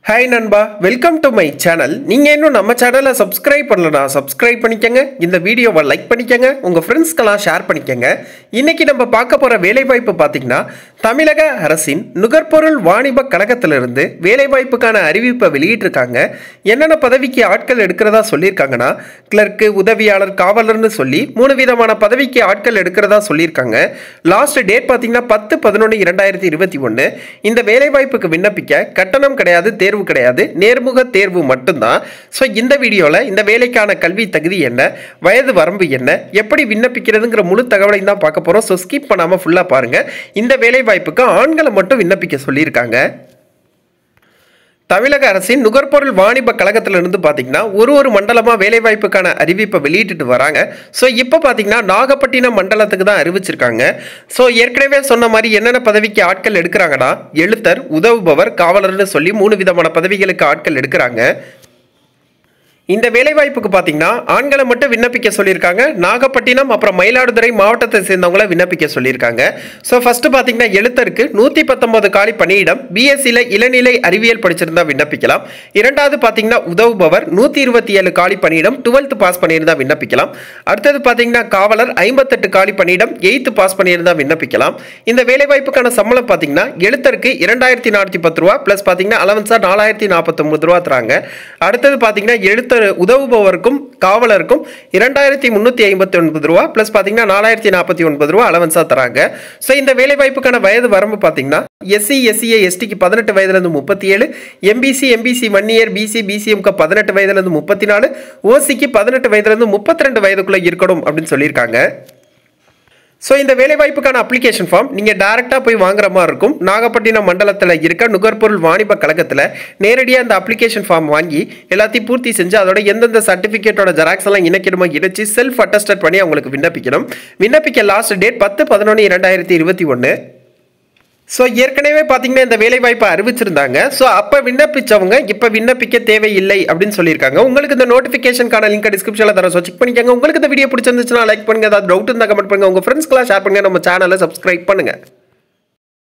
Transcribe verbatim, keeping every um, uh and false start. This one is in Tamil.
Hi நண்பா, வெல்கம் டு மை சேனல். நீங்க இன்னும் நம்ம சேனலை சப்ஸ்கிரைப் பண்ணலனா சப்ஸ்கிரைப் பண்ணிக்கங்க. இந்த வீடியோவை லைக் பண்ணிக்கங்க. உங்க ஃப்ரெண்ட்ஸ்க்கெல்லாம் ஷேர் பண்ணிக்கங்க. இன்னைக்கு நம்ம பார்க்க போற வேலைவாய்ப்பு பாத்தீங்கன்னா தமிழக அரசின் நுகர்பொருள் வாணிப கழகத்திலிருந்து வேலைவாய்ப்புக்கான அறிவிப்பை வெளியிட்டிருக்காங்க. என்னென்ன பதவிக்கு ஆட்கள் எடுக்கிறதா சொல்லியிருக்காங்கன்னா கிளர்க்கு, உதவியாளர், காவலர்னு சொல்லி மூணு விதமான பதவிக்கு ஆட்கள் எடுக்கிறதா சொல்லியிருக்காங்க. லாஸ்ட் டேட் பாத்தீங்கன்னா பத்து பதினொன்று இரண்டாயிரத்தி இருபத்தி ஒன்று. இந்த வேலைவாய்ப்புக்கு விண்ணப்பிக்க கட்டணம் கிடையாது, தேர்வு கிடையாது, நேர்முக தேர்வு மட்டும்தான். சோ இந்த வீடியோல இந்த வேலைக்கான கல்வி தகுதி என்ன, வயது வரம்பு என்ன, எப்படி விண்ணப்பிக்கிறதுங்கிற முழு தகவலையும் தான் பார்க்க போறோம். சோ ஸ்கிப் பண்ணாம ஃபுல்லா பாருங்க. இந்த வேலை வாய்ப்புக்கு ஆண்களை மட்டும் விண்ணப்பிக்க சொல்லியிருக்காங்க. தமிழக அரசின் நுகர்பொருள் வாணிப கழகத்திலிருந்து பார்த்தீங்கன்னா ஒரு ஒரு மண்டலமாக வேலைவாய்ப்புக்கான அறிவிப்பை வெளியிட்டு வராங்க. ஸோ இப்போ பார்த்தீங்கன்னா நாகப்பட்டினம் மண்டலத்துக்கு தான் அறிவிச்சிருக்காங்க. ஸோ ஏற்கனவே சொன்ன மாதிரி என்னென்ன பதவிக்கு ஆட்கள் எடுக்கிறாங்கன்னா எழுத்தர், உதவுபவர், காவலர்னு சொல்லி மூணு விதமான பதவிகளுக்கு ஆட்கள் எடுக்கிறாங்க. இந்த வேலைவாய்ப்புக்கு பார்த்தீங்கன்னா ஆண்களை மட்டும் விண்ணப்பிக்க சொல்லியிருக்காங்க. நாகப்பட்டினம் அப்புறம் மயிலாடுதுறை மாவட்டத்தை சேர்ந்தவங்கள விண்ணப்பிக்க சொல்லியிருக்காங்க. ஸோ ஃபர்ஸ்ட் பார்த்தீங்கன்னா எழுத்தருக்கு நூற்றி பத்தொன்பது காலி பணியிடம், பிஎஸ்சியில் இளநிலை அறிவியல் படிச்சிருந்தா விண்ணப்பிக்கலாம். இரண்டாவது பார்த்தீங்கன்னா உதவுபவர் நூற்றி இருபத்தி ஏழு காலி பணியிடம், டுவெல்த் பாஸ் பண்ணியிருந்தா விண்ணப்பிக்கலாம். அடுத்தது பார்த்தீங்கன்னா காவலர் ஐம்பத்தெட்டு காலி பணியிடம், எயித்து பாஸ் பண்ணியிருந்தா விண்ணப்பிக்கலாம். இந்த வேலைவாய்ப்புக்கான சம்பளம் பார்த்தீங்கன்னா எழுத்தருக்கு இரண்டாயிரத்தி நானூற்றி பத்து ரூபா பிளஸ் பார்த்தீங்கன்னா அலவன்ஸா நாலாயிரத்தி நாற்பத்தி ஒன்பது ரூபா தராங்க. அடுத்தது பார்த்தீங்கன்னா எழுத்தர் உதவுபவருக்கும் காவலருக்கும் இரண்டாயிரத்தி முன்னூத்தி ஐம்பத்தி ஒன்பது ரூபா பிளஸ் பாத்தீங்கன்னா நாலாயிரத்தி நாற்பத்தி ஒன்பது ரூபா அலவன்ஸா தராங்க. சோ இந்த வேலை வாய்ப்புக்கான வயது வரம்பு பாத்தீங்கன்னா எஸ்சி எஸ்சிஏ எஸ்டிக்கு பதினெட்டு வயதுல இருந்து முப்பத்தி ஏழு, MBC MBC one year, BC பிசிஎம்க்கு பதினெட்டு வயதுல இருந்து முப்பத்தி நாலு, ஓசிக்கு பதினெட்டு வயதுல இருந்து முப்பத்தி ரெண்டு வயதுக்குள்ள இருக்கணும் அப்படின்னு சொல்லியிருக்காங்க. ஸோ இந்த வேலைவாய்ப்புக்கான அப்ளிகேஷன் ஃபார்ம் நீங்கள் டேரெக்டாக போய் வாங்குற மாதிரி இருக்கும். நாகப்பட்டினம் மண்டலத்தில் இருக்க நுகர்பொருள் வாணிப கழகத்தில் நேரடியாக இந்த அப்ளிகேஷன் ஃபார்ம் வாங்கி எல்லாத்தையும் பூர்த்தி செஞ்சு அதோட எந்தெந்த சர்டிஃபிகேட்டோட ஜெராக்ஸ் எல்லாம் இணைக்கணுமோ இணைச்சு செல்ஃப் அட்டஸ்டட் பண்ணி அவங்களுக்கு விண்ணப்பிக்கணும். விண்ணப்பிக்க லாஸ்ட் டேட் பத்து பதினொன்று இரண்டாயிரத்தி இருபத்தி ஒன்று. ஸோ ஏற்கனவே பார்த்தீங்கன்னா இந்த வேலைவாய்ப்பை அறிவிச்சிருந்தாங்க. ஸோ அப்போ விண்ணப்பிச்சவங்க இப்போ விண்ணப்பிக்க தேவையில்லை அப்படின்னு சொல்லியிருக்காங்க. உங்களுக்கு இந்த நோட்டிஃபிகேஷனுக்கான லிங்க் டிஸ்கிரிப்ஷனில் தர, ஸோ செக் பண்ணிக்கோங்க. உங்களுக்கு இந்த வீடியோ பிடிச்சிருந்துச்சுன்னா லைக் பண்ணுங்க, ஏதாவது டவுட் இருந்தால் கமெண்ட் பண்ணுங்க, உங்கள் ஃப்ரெண்ட்ஸ்க்கெல்லாம் ஷேர் பண்ணுங்க, நம்ம சேனலை சப்ஸ்கிரைப் பண்ணுங்க.